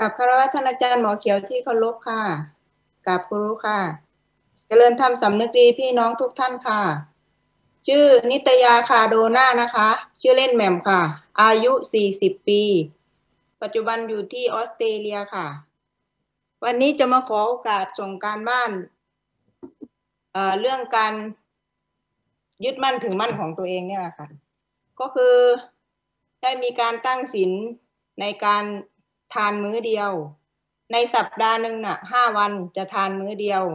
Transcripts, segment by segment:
กับคารวะท่านอาจารย์หมอเขียวที่เคารพค่ะกับครูค่ะเจริญธรรมสำนึกดีพี่น้องทุกท่านค่ะชื่อนิตยาคาโดนานะคะชื่อเล่นแหม่มค่ะอายุ40 ปีปัจจุบันอยู่ที่ออสเตรเลียค่ะวันนี้จะมาขอโอกาสส่งการบ้านเรื่องการยึดมั่นถือมั่นของตัวเองเนี่ยแหละค่ะก็คือได้มีการตั้งศีลในการทานมื้อเดียวในสัปดาห์หนึ่งน่ะ5 วันจะทานมื้อเดียว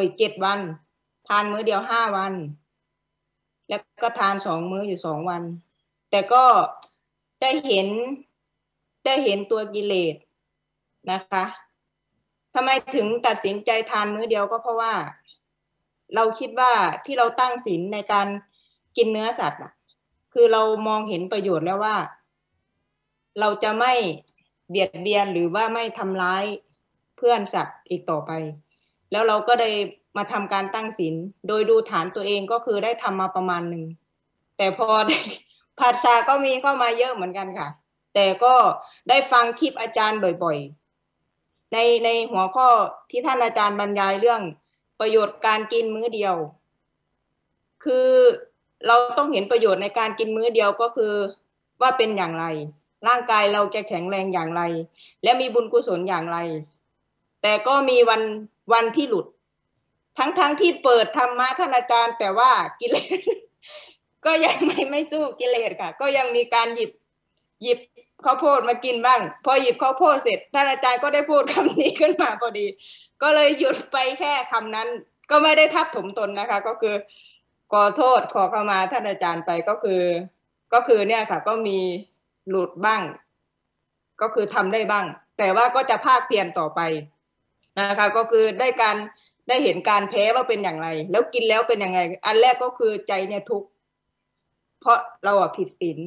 7 วันทานมื้อเดียว5 วันแล้วก็ทาน2 มื้ออยู่2 วันแต่ก็ได้เห็นตัวกิเลสนะคะทำไมถึงตัดสินใจทานมื้อเดียวก็เพราะว่าเราคิดว่าที่เราตั้งศีลในการกินเนื้อสัตว์คือเรามองเห็นประโยชน์แล้วว่าเราจะไม่เบียดเบียนหรือว่าไม่ทำร้ายเพื่อนสัตว์อีกต่อไปแล้วเราก็ได้มาทำการตั้งศีลโดยดูฐานตัวเองก็คือได้ทำมาประมาณหนึ่งแต่พอได้ผัสสะก็มีเข้ามาเยอะเหมือนกันค่ะแต่ก็ได้ฟังคลิปอาจารย์บ่อยๆในหัวข้อที่ท่านอาจารย์บรรยายเรื่องประโยชน์การกินมื้อเดียวคือเราต้องเห็นประโยชน์ในการกินมื้อเดียวก็คือว่าเป็นอย่างไรร่างกายเราจะแข็งแรงอย่างไรและมีบุญกุศลอย่างไรแต่ก็มีวันที่หลุดทั้งที่เปิดธรรมะท่านอาจารย์แต่ว่ากิเลสก็ยังไม่สู้กิเลสค่ะก็ยังมีการหยิบข้าวโพดมากินบ้างพอหยิบข้าวโพดเสร็จท่านอาจารย์ก็ได้พูดคำนี้ขึ้นมาพอดีก็เลยหยุดไปแค่คำนั้นก็ไม่ได้ทับถมตนนะคะก็คือขอโทษขอเข้ามาท่านอาจารย์ไปก็คือเนี่ยค่ะก็มีหลุดบ้างก็คือทำได้บ้างแต่ว่าก็จะภาคเพียรต่อไปนะคะก็คือได้เห็นการแพ้ว่าเป็นอย่างไรแล้วกินแล้วเป็นอย่างไรอันแรกก็คือใจเนี่ยทุกข์เพราะเราผิดศีล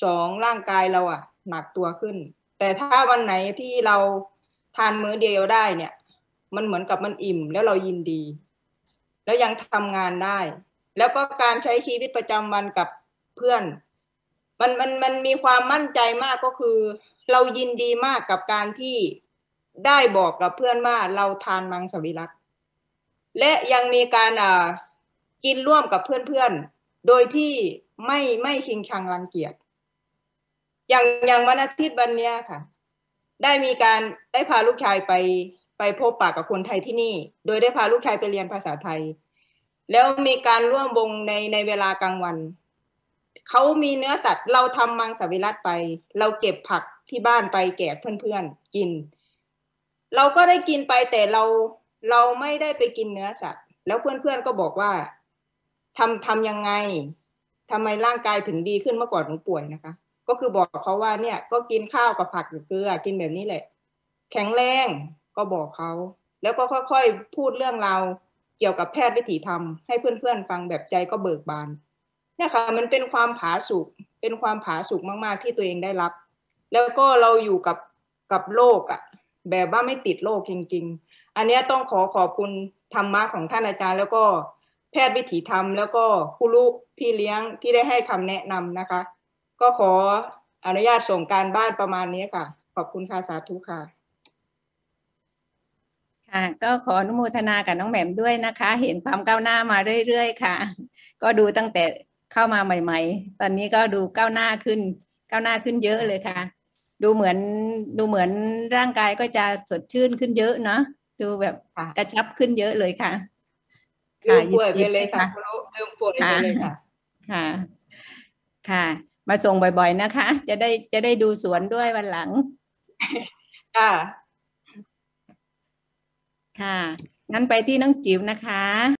2ร่างกายเราหนักตัวขึ้นแต่ถ้าวันไหนที่เราทานมื้อเดียวได้เนี่ยมันเหมือนกับมันอิ่มแล้วเรายินดีแล้วยังทำงานได้แล้วก็การใช้ชีวิตประจำวันกับเพื่อนมันมีความมั่นใจมากก็คือเรายินดีมากกับการที่ได้บอกกับเพื่อนว่าเราทานมังสวิรัติและยังมีการกินร่วมกับเพื่อนๆโดยที่ไม่ชิงชังรังเกียจอย่างวันอาทิตย์วันนี้ค่ะได้พาลูกชายไปพบปะกับคนไทยที่นี่โดยได้พาลูกชายไปเรียนภาษาไทยแล้วมีการร่วมวงในเวลากลางวันเขามีเนื้อตัดเราทำมังสวิรัติไปเราเก็บผักที่บ้านไปแจกเพื่อนๆกินเราก็ได้กินไปแต่เราไม่ได้ไปกินเนื้อสัตว์แล้วเพื่อนๆก็บอกว่าทำยังไงทำไมร่างกายถึงดีขึ้นเมื่อก่อนหนูป่วยนะคะก็คือบอกเขาว่าเนี่ยก็กินข้าวกับผักกับเกลือกินแบบนี้แหละแข็งแรงก็บอกเขาแล้วก็ค่อยๆพูดเรื่องราวเกี่ยวกับแพทย์วิถีธรรมให้เพื่อนๆฟังแบบใจก็เบิกบานเนี่ยค่ะมันเป็นความผาสุกมากๆที่ตัวเองได้รับแล้วก็เราอยู่กับโลกแบบว่าไม่ติดโลกจริงๆอันนี้ต้องขอบคุณธรรมะของท่านอาจารย์แล้วก็แพทย์วิถีธรรมแล้วก็ครูพี่เลี้ยงที่ได้ให้คำแนะนำนะคะก็ขออนุญาตส่งการบ้านประมาณนี้ค่ะขอบคุณค่ะสาธุค่ะค่ะก็ขออนุโมทนากับน้องแหม่มด้วยนะคะเห็นความก้าวหน้ามาเรื่อยๆค่ะก็ดูตั้งแต่เข้ามาใหม่ๆตอนนี้ก็ดูก้าวหน้าขึ้นเยอะเลยค่ะดูเหมือนร่างกายก็จะสดชื่นขึ้นเยอะเนาะดูแบบกระชับขึ้นเยอะเลยค่ะค่ะป่วยไปเลยค่ะเริ่มป่วยไปเลยค่ะค่ะมาส่งบ่อยๆนะคะจะได้ดูสวนด้วยวันหลังค่ะงั้นไปที่น้องจิ๋วนะคะ